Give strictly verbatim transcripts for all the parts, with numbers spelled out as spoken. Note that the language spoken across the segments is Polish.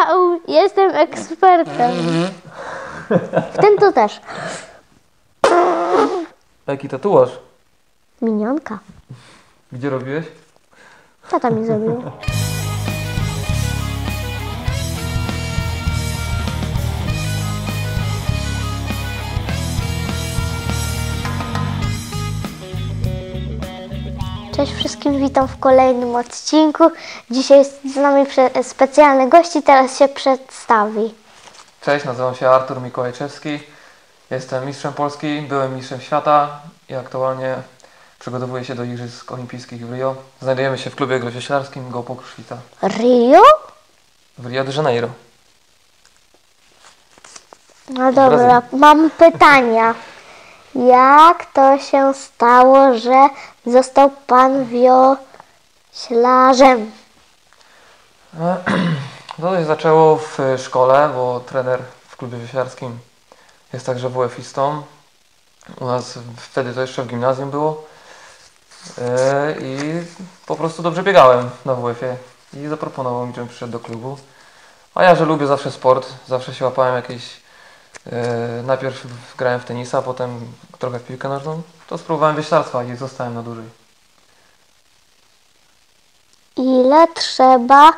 Wow, jestem ekspertem. W tym to też. Jaki tatuaż? Minionka. Gdzie robiłeś? Tata mi zrobił. Cześć wszystkim, witam w kolejnym odcinku. Dzisiaj jest z nami prze- specjalny gość i teraz się przedstawi. Cześć, nazywam się Artur Mikołajczewski. Jestem mistrzem Polski, byłem mistrzem świata i aktualnie przygotowuję się do Igrzysk Olimpijskich w Rio. Znajdujemy się w klubie groźwieślarskim GoPro Kruszwica Rio? w Rio de Janeiro. No dobra, mam pytania. Jak to się stało, że został pan wioślarzem? To się zaczęło w szkole, bo trener w klubie wioślarskim jest także W F-istą. U nas wtedy to jeszcze w gimnazjum było. Yy, I po prostu dobrze biegałem na W F-ie i zaproponował mi, żebym przyszedł do klubu. A ja, że lubię zawsze sport, zawsze się łapałem jakieś... Yy, najpierw grałem w tenisa, potem trochę w piłkę nożną, to spróbowałem wioślarstwa i zostałem na dłużej. Ile trzeba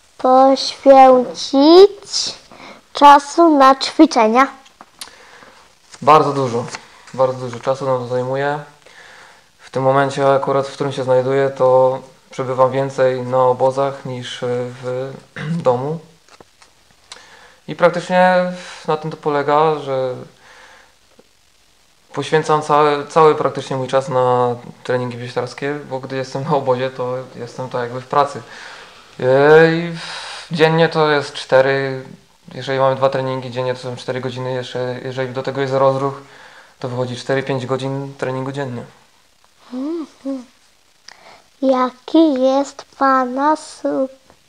poświęcić czasu na ćwiczenia? Bardzo dużo, bardzo dużo czasu nam to zajmuje. W tym momencie akurat, w którym się znajduję, to przebywam więcej na obozach niż w domu. I praktycznie na tym to polega, że poświęcam cały, cały praktycznie mój czas na treningi wioślarskie, bo gdy jestem na obozie, to jestem tak jakby w pracy. I dziennie to jest cztery, jeżeli mamy dwa treningi dziennie, to są cztery godziny, jeszcze jeżeli do tego jest rozruch, to wychodzi cztery pięć godzin treningu dziennie. Jaki jest pana su-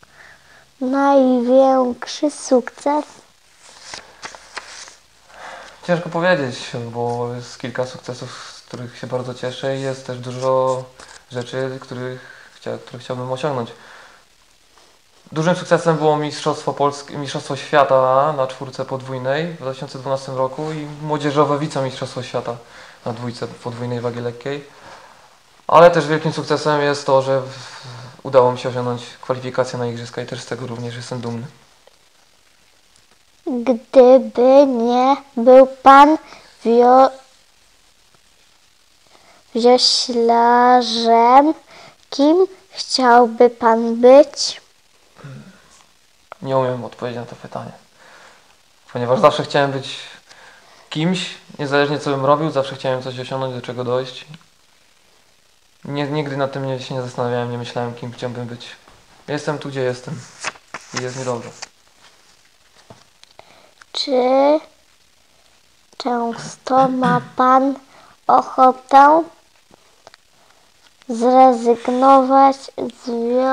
największy sukces? Ciężko powiedzieć, bo jest kilka sukcesów, z których się bardzo cieszę i jest też dużo rzeczy, których, chcia, które chciałbym osiągnąć. Dużym sukcesem było Mistrzostwo Polskie, Mistrzostwo Świata na czwórce podwójnej w dwa tysiące dwunastym roku i młodzieżowe wicemistrzostwo świata na dwójce podwójnej wagi lekkiej. Ale też wielkim sukcesem jest to, że w, udało mi się osiągnąć kwalifikację na Igrzyska i też z tego również jestem dumny. Gdyby nie był pan wio- wioślarzem, kim chciałby pan być? Nie umiem odpowiedzieć na to pytanie, ponieważ zawsze chciałem być kimś, niezależnie co bym robił, zawsze chciałem coś osiągnąć, do czego dojść. Nie, nigdy nad tym nie, się nie zastanawiałem, nie myślałem, kim chciałbym być. Jestem tu, gdzie jestem i jest mi dobrze. Czy często ma pan ochotę zrezygnować z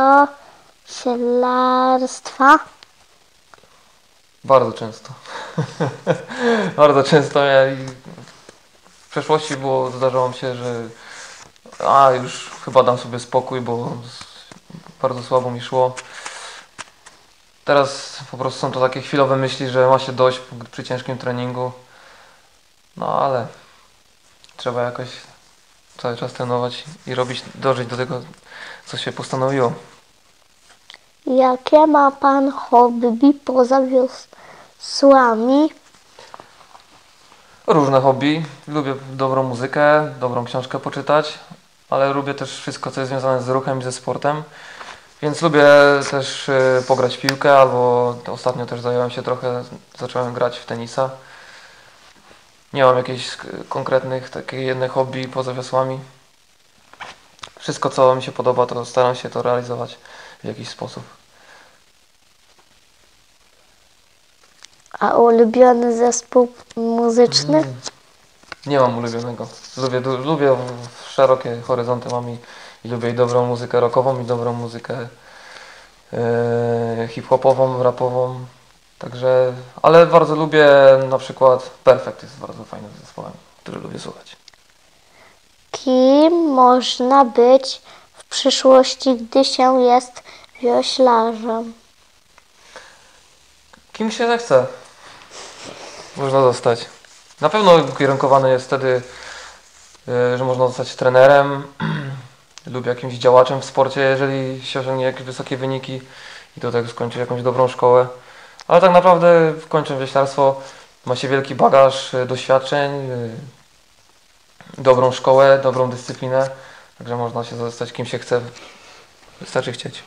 wioślarstwa? Bardzo często. Bardzo często. Ja i w przeszłości było, zdarzało mi się, że a już chyba dam sobie spokój, bo bardzo słabo mi szło. Teraz po prostu są to takie chwilowe myśli, że ma się dość przy ciężkim treningu. No ale trzeba jakoś cały czas trenować i robić, dążyć do tego, co się postanowiło. Jakie ma pan hobby poza wiosłami? Różne hobby. Lubię dobrą muzykę, dobrą książkę poczytać, ale lubię też wszystko, co jest związane z ruchem i ze sportem. Więc lubię też y, pograć w piłkę, albo ostatnio też zająłem się trochę, zacząłem grać w tenisa. Nie mam jakichś konkretnych, takich jednych hobby poza wiosłami. Wszystko, co mi się podoba, to staram się to realizować w jakiś sposób. A ulubiony zespół muzyczny? Mm. Nie mam ulubionego. Lubię, du- lubię szerokie horyzonty mam i, i lubię i dobrą muzykę rockową, i dobrą muzykę yy, hip-hopową, rapową. Także, ale bardzo lubię na przykład Perfect, jest bardzo fajnym zespołem, który lubię słuchać. Kim można być w przyszłości, gdy się jest wioślarzem? Kim się zechce, można zostać. Na pewno ukierunkowane jest wtedy, yy, że można zostać trenerem lub jakimś działaczem w sporcie, jeżeli się osiągnie jakieś wysokie wyniki i do tego skończy jakąś dobrą szkołę. Ale tak naprawdę kończąc wioślarstwo ma się wielki bagaż y, doświadczeń, y, dobrą szkołę, dobrą dyscyplinę, także można się zostać kim się chce, wystarczy chcieć.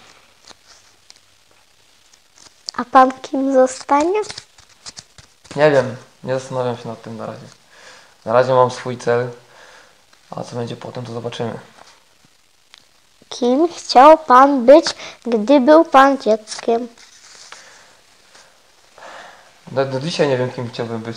A pan kim zostanie? Nie wiem, nie zastanawiam się nad tym na razie. Na razie mam swój cel, a co będzie potem, to zobaczymy. Kim chciał pan być, gdy był pan dzieckiem? Do, do dzisiaj nie wiem, kim chciałbym być.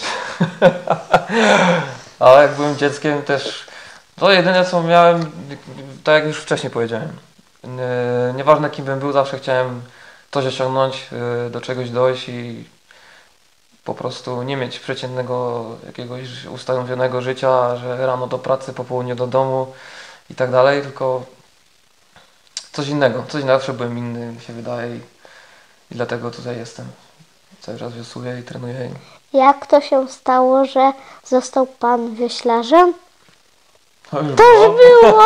Ale jak byłem dzieckiem też, to jedyne co miałem, tak jak już wcześniej powiedziałem. Nie, nieważne kim bym był, zawsze chciałem coś osiągnąć, y, do czegoś dojść i po prostu nie mieć przeciętnego jakiegoś ustanowionego życia, że rano do pracy, po południu do domu i tak dalej, tylko coś innego. Coś zawsze byłem inny, mi się wydaje i, i dlatego tutaj jestem. Cały czas wiosłuję i trenuję. Jak to się stało, że został pan wioślarzem? To już To już było!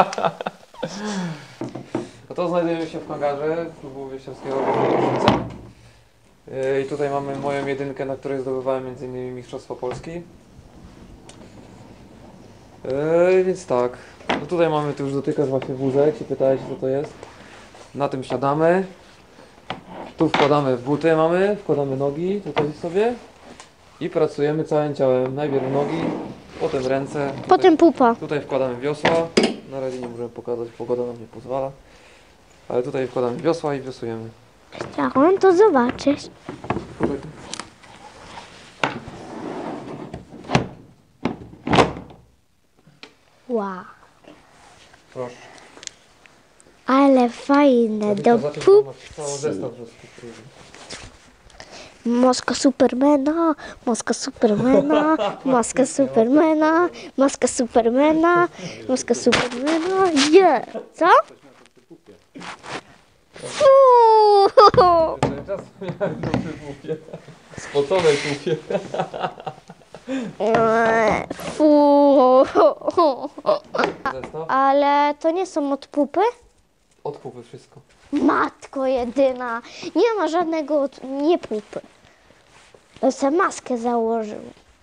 No to znajdujemy się w hangarze klubu wioślarskiego Koszalice. Yy, I tutaj mamy moją jedynkę, na której zdobywałem między innymi Mistrzostwo Polski. Yy, więc tak, no tutaj mamy, tu już dotykasz właśnie wózek, się pytałeś co to jest. Na tym siadamy. Tu wkładamy w buty mamy, wkładamy nogi tutaj sobie i pracujemy całym ciałem. Najpierw nogi, potem ręce. Tutaj, Potem pupa. tutaj wkładamy wiosła. Na razie nie możemy pokazać, pogoda nam nie pozwala. Ale tutaj wkładamy wiosła i wiosłujemy. Chciałam to zobaczyć. Wow. Proszę. Ale fajne, do pup. Cały zestaw rozkupuję. Maska Supermana, maska Supermana, maska Supermana, maska Supermana, maska Supermana, je! Co? Fuuu! Cały czas miałem dobrze pupie. Spocone pupie. Fuuu! Zestaw? Ale to nie są od pupy? Od pupy wszystko. Matko jedyna, nie ma żadnego od... nie pupy. Ja sobie maskę założył.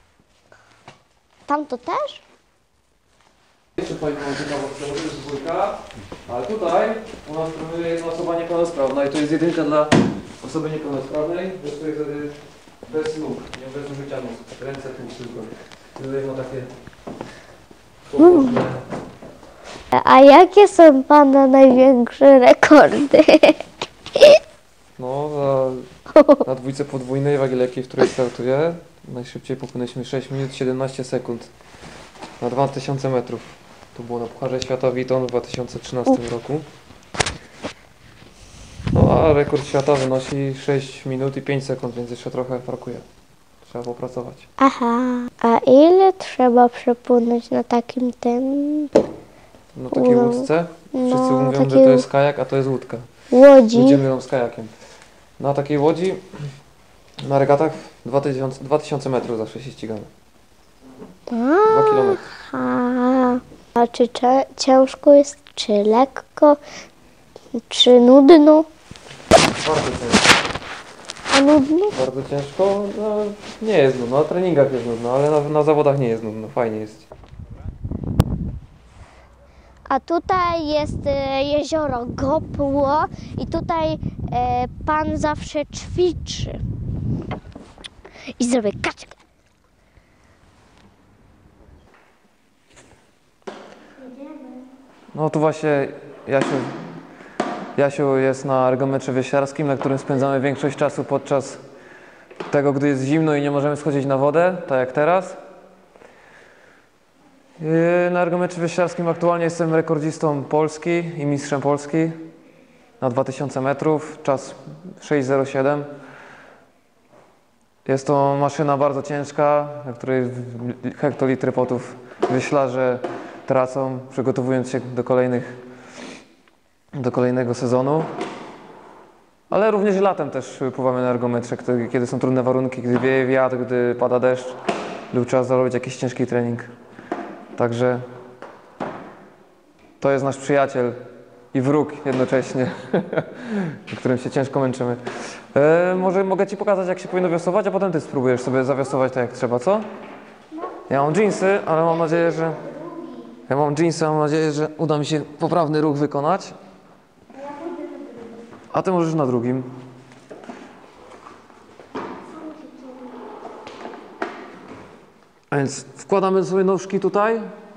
Tamto też? Jeszcze fajną ciekawostkę, bo to jest dwójka, ale tutaj u nas trenuje jedna osoba niepełnosprawna i to jest jedynka dla osoby niepełnosprawnej, że to jest wtedy bez nóg, nie bez użycia nóg, ręce tu tylko. Tutaj ma takie kłopotne. A jakie są pana największe rekordy? No, na, na dwójce podwójnej wagi lekkiej, w której startuję, najszybciej popłynęliśmy sześć minut siedemnaście sekund na dwa tysiące metrów. To było na Pucharze Świata Witon w dwa tysiące trzynastym roku. No a rekord świata wynosi sześć minut i pięć sekund, więc jeszcze trochę brakuje. Trzeba popracować. Aha, a ile trzeba przepłynąć na takim tym Na takiej No, łódce wszyscy no, mówią, że takiej to jest kajak, a to jest łódka. łodzi? Ludzie mylą z kajakiem. Na takiej łodzi na regatach dwa tysiące metrów zawsze się ścigamy. dwa kilometry. Aha. A czy cze- ciężko jest, czy lekko, czy nudno? Bardzo ciężko. A nudno? Bardzo ciężko. No, nie jest nudno. Na treningach jest nudno, ale na, na zawodach nie jest nudno. Fajnie jest. A tutaj jest e, jezioro Gopło i tutaj e, pan zawsze ćwiczy. I zrobię kaczkę. No tu właśnie Jasiu, Jasiu jest na ergometrze wioślarskim, na którym spędzamy większość czasu podczas tego, gdy jest zimno i nie możemy schodzić na wodę, tak jak teraz. Yy, Na ergometrze wioślarskim aktualnie jestem rekordzistą Polski i mistrzem Polski na dwa tysiące metrów, czas sześć zero siedem. Jest to maszyna bardzo ciężka, na której hektolitry potów wioślarze tracą, przygotowując się do kolejnych, do kolejnego sezonu. Ale również latem też pływamy na ergometrze, kiedy, kiedy są trudne warunki, gdy wieje wiatr, gdy pada deszcz lub trzeba zrobić jakiś ciężki trening. Także to jest nasz przyjaciel i wróg jednocześnie, którym się ciężko męczymy. E, może mogę Ci pokazać, jak się powinno wiosłować, a potem Ty spróbujesz sobie zawiosłować tak, jak trzeba, co? Ja mam dżinsy, ale mam nadzieję, że... Ja mam dżinsy, mam nadzieję, że uda mi się poprawny ruch wykonać. A Ty możesz na drugim. A więc wkładamy sobie nóżki tutaj.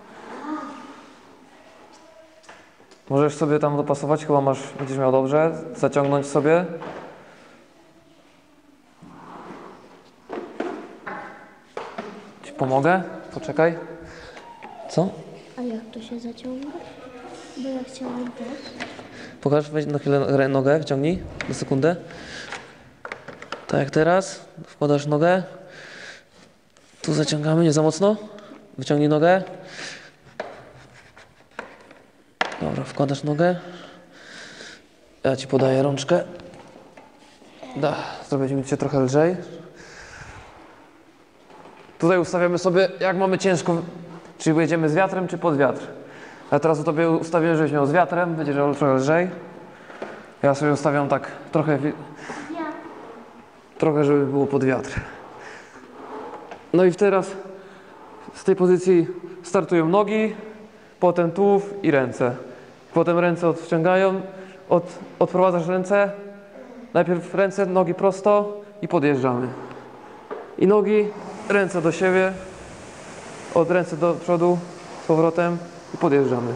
Możesz sobie tam dopasować, chyba masz, będziesz miał dobrze. Zaciągnąć sobie. Ci pomogę? Poczekaj. Co? A jak to się zaciąga? Bo ja chciałam też. Pokaż, weź na chwilę nogę, wciągnij na sekundę. Tak jak teraz. Wkładasz nogę. Tu zaciągamy, nie za mocno. Wyciągnij nogę. Dobra, wkładasz nogę. Ja Ci podaję rączkę. Da, zrobię mi Cię trochę lżej. Tutaj ustawiamy sobie, jak mamy ciężko, czy jedziemy z wiatrem, czy pod wiatr. Ja teraz u Tobie ustawiłem, żebyś miał z wiatrem, będzie trochę lżej. Ja sobie ustawiam tak trochę, trochę, żeby było pod wiatr. No i teraz z tej pozycji startują nogi, potem tułów i ręce. Potem ręce odciągają, od, odprowadzasz ręce, najpierw ręce, nogi prosto i podjeżdżamy. I nogi, ręce do siebie, od ręce do przodu, z powrotem i podjeżdżamy.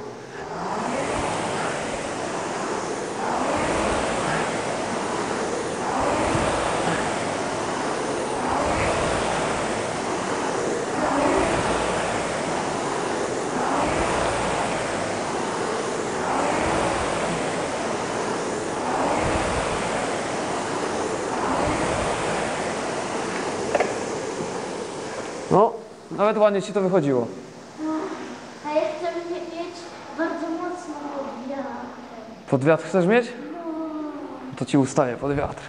No, nawet ładnie Ci to wychodziło. No, a ja chcę mieć bardzo mocno pod wiatrem. Pod wiatr chcesz mieć? No. To Ci ustawię pod wiatr.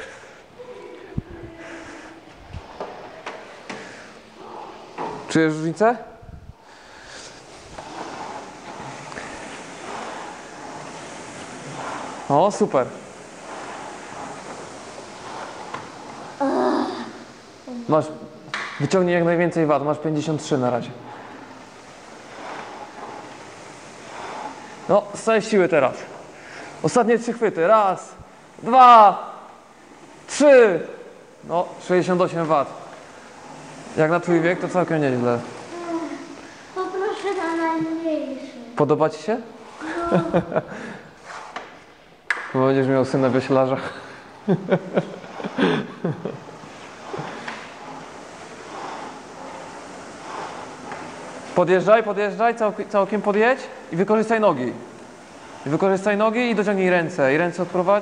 Czujesz różnicę? O, super. Masz, wyciągnij jak najwięcej wat, masz pięćdziesiąt trzy na razie. No, z całej siły teraz. Ostatnie trzy chwyty. Raz, dwa, trzy. No, sześćdziesiąt osiem wat. Jak na Twój wiek, to całkiem nieźle. Poproszę na najmniejszy. Podoba Ci się? No. Bo będziesz miał syna wioślarza. Podjeżdżaj, podjeżdżaj, całkiem, całkiem podjedź i wykorzystaj nogi. I wykorzystaj nogi i dociągnij ręce. I ręce odprowadź.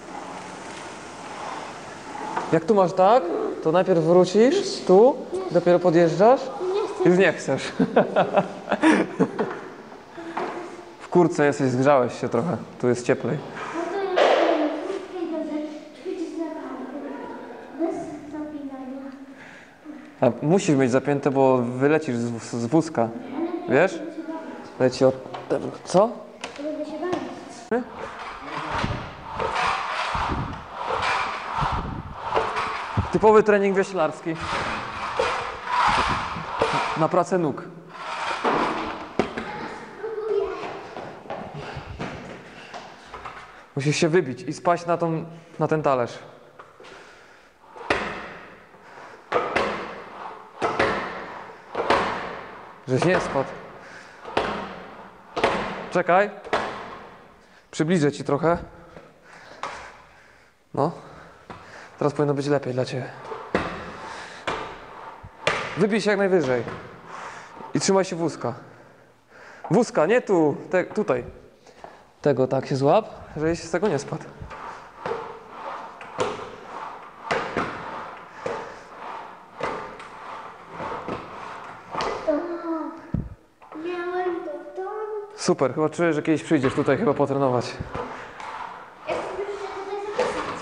Jak tu masz tak, to najpierw wrócisz tu, dopiero podjeżdżasz. Już nie chcesz. W kurtce jesteś, zgrzałeś się trochę. Tu jest cieplej. No to ja krótkiej drodze ćwiczyć naprawdę. Bez zapinania. A musisz mieć zapięte, bo wylecisz z, wóz- z wózka. Wiesz? Leci od... Co? Będę się bawić. Typowy trening wioślarski. Na pracę nóg. Musisz się wybić i spaść na, tą, na ten talerz. Żeś nie spadł. Czekaj. Przybliżę Ci trochę. No. Teraz powinno być lepiej dla Ciebie. Wybij się jak najwyżej. I trzymaj się wózka. Wózka, nie tu, te, tutaj. Tego tak się złap, żebyś z tego nie spadł. Miałem dotąd. Super, chyba czuję, że kiedyś przyjdziesz tutaj chyba potrenować. Ja sobie muszę tutaj zapisać.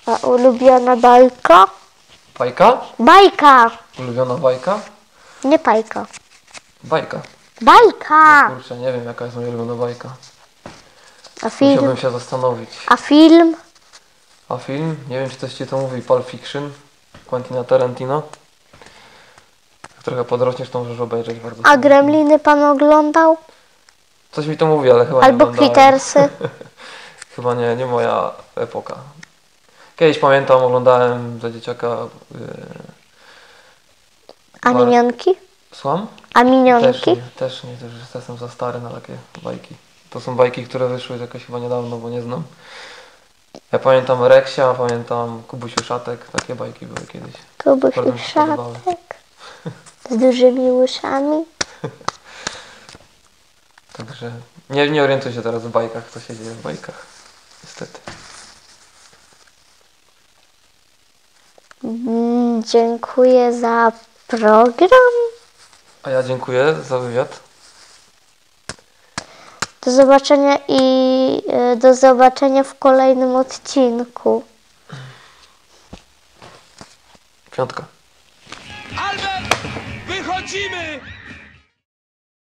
A ulubiona bajka? Bajka? Bajka! Ulubiona bajka? Nie bajka. Bajka. Bajka! Kurczę, nie wiem jaka jest moja ulubiona bajka. A film? Musiałbym się zastanowić. A film? A film? Nie wiem czy coś ci to mówi. Pulp Fiction. Quentina Tarantino. Jak trochę podrośniesz to możesz obejrzeć bardzo. A Gremliny pan oglądał? Coś mi to mówi, ale chyba nie Albo oglądałem. Kwitersy? Chyba nie, nie moja epoka. Kiedyś pamiętam, oglądałem za dzieciaka... Yy... A minionki? Słucham? A Też minionki? nie, też nie, też już jestem za stary na takie bajki. To są bajki, które wyszły jakoś chyba niedawno, bo nie znam. Ja pamiętam Reksia, pamiętam Kubusiu Szatek, takie bajki były kiedyś. Kubusiu Bardzo mi się podobały. Szatek. Z dużymi uszami. Także nie, nie orientuję się teraz w bajkach, co się dzieje w bajkach. Niestety. Mm, dziękuję za program. A ja dziękuję za wywiad. Do zobaczenia i y, do zobaczenia w kolejnym odcinku. Piątka. Albert, wychodzimy!